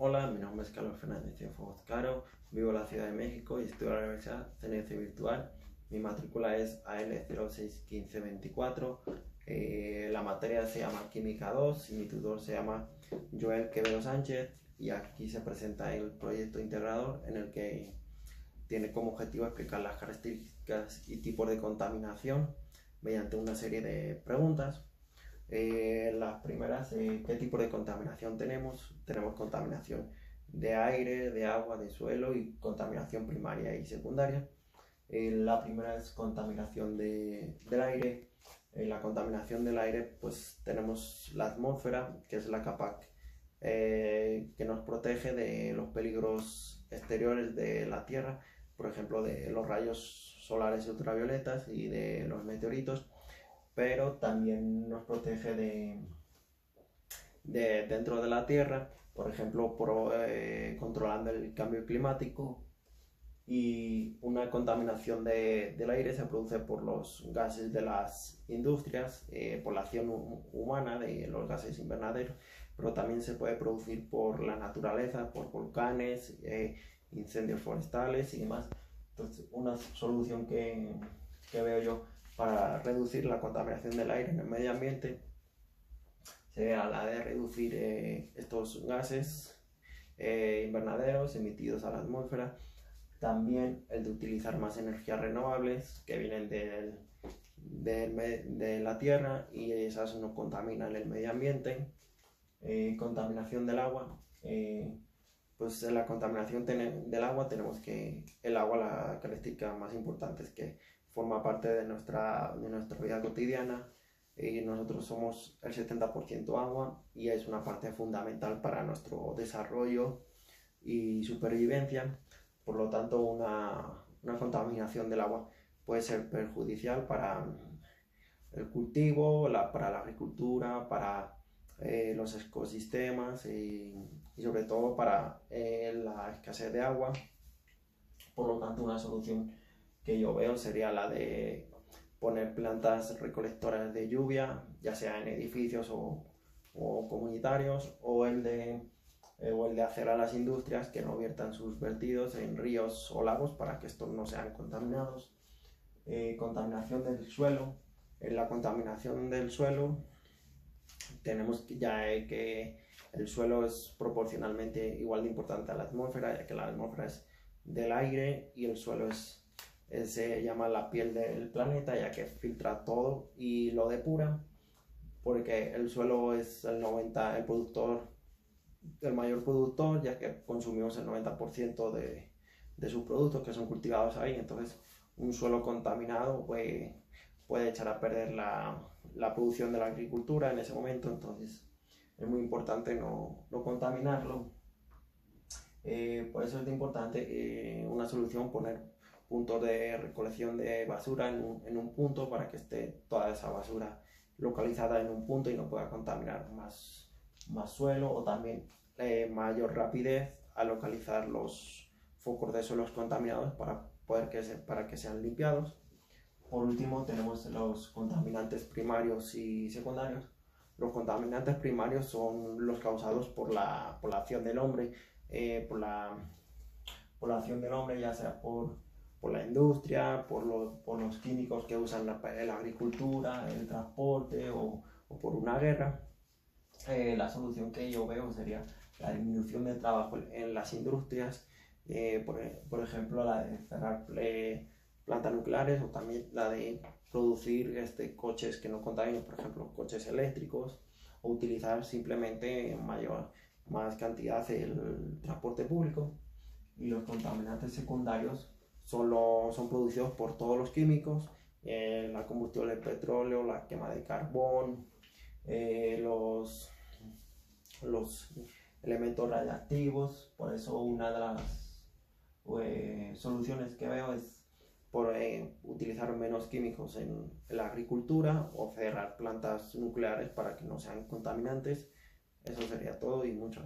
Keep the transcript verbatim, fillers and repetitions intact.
Hola, mi nombre es Carlos Fernández Cienfuegos Caro, vivo en la Ciudad de México y estudio en la Universidad C N C Virtual. Mi matrícula es A L cero seis uno cinco dos cuatro. Eh, la materia se llama Química dos y mi tutor se llama Joel Quevedo Sánchez, y aquí se presenta el proyecto integrador, en el que tiene como objetivo explicar las características y tipos de contaminación mediante una serie de preguntas. Eh, las primeras, eh, ¿qué tipo de contaminación tenemos? Tenemos contaminación de aire, de agua, de suelo y contaminación primaria y secundaria. Eh, la primera es contaminación de, del aire. En la contaminación del aire, pues tenemos la atmósfera, que es la capa eh, que nos protege de los peligros exteriores de la Tierra, por ejemplo, de los rayos solares ultravioletas y de los meteoritos, pero también nos protege de, de dentro de la Tierra, por ejemplo, por, eh, controlando el cambio climático. Y una contaminación de, del aire se produce por los gases de las industrias, eh, por la acción humana de los gases invernaderos, pero también se puede producir por la naturaleza, por volcanes, eh, incendios forestales y demás. Entonces, una solución que, que veo yo para reducir la contaminación del aire en el medio ambiente sería la de reducir eh, estos gases eh, invernaderos emitidos a la atmósfera. También el de utilizar más energías renovables que vienen del, del, de la tierra, y esas no contaminan el medio ambiente. Eh, contaminación del agua. Eh, pues en la contaminación del agua tenemos que el agua, la característica más importante es que forma parte de nuestra, de nuestra vida cotidiana. Eh, nosotros somos el setenta por ciento agua y es una parte fundamental para nuestro desarrollo y supervivencia. Por lo tanto, una, una contaminación del agua puede ser perjudicial para el cultivo, la, para la agricultura, para eh, los ecosistemas y, y sobre todo para eh, la escasez de agua. Por lo tanto, una solución que yo veo sería la de poner plantas recolectoras de lluvia, ya sea en edificios o, o comunitarios, o el de o el de hacer a las industrias que no viertan sus vertidos en ríos o lagos para que estos no sean contaminados. Eh, contaminación del suelo. En la contaminación del suelo tenemos que ya eh, que el suelo es proporcionalmente igual de importante a la atmósfera, ya que la atmósfera es del aire y el suelo es, es se llama la piel del planeta, ya que filtra todo y lo depura, porque el suelo es el noventa, el productor el mayor productor, ya que consumimos el noventa por ciento de, de sus productos que son cultivados ahí. Entonces, un suelo contaminado puede, puede echar a perder la, la producción de la agricultura en ese momento. Entonces, es muy importante no, no contaminarlo. Eh, por eso es importante eh, una solución, poner puntos de recolección de basura en un, en un punto, para que esté toda esa basura localizada en un punto y no pueda contaminar más más suelo, o también eh, mayor rapidez a localizar los focos de suelos contaminados para poder que se, para que sean limpiados. Por último, tenemos los contaminantes primarios y secundarios. Los contaminantes primarios son los causados por la, por la acción del hombre, eh, por, la, por la acción del hombre, ya sea por, por la industria, por, lo, por los químicos que usan la, la agricultura, el transporte o, o por una guerra. Eh, la solución que yo veo sería la disminución de trabajo en las industrias, eh, por, por ejemplo la de cerrar eh, plantas nucleares, o también la de producir este, coches que no contaminen, por ejemplo coches eléctricos, o utilizar simplemente en mayor, más cantidad el transporte público. Y los contaminantes secundarios son, lo, son producidos por todos los químicos, eh, la combustión del petróleo, la quema de carbón, Eh, los, los elementos radiactivos. Por eso una de las eh, soluciones que veo es por eh, utilizar menos químicos en, en la agricultura, o cerrar plantas nucleares para que no sean contaminantes. Eso sería todo y muchas gracias.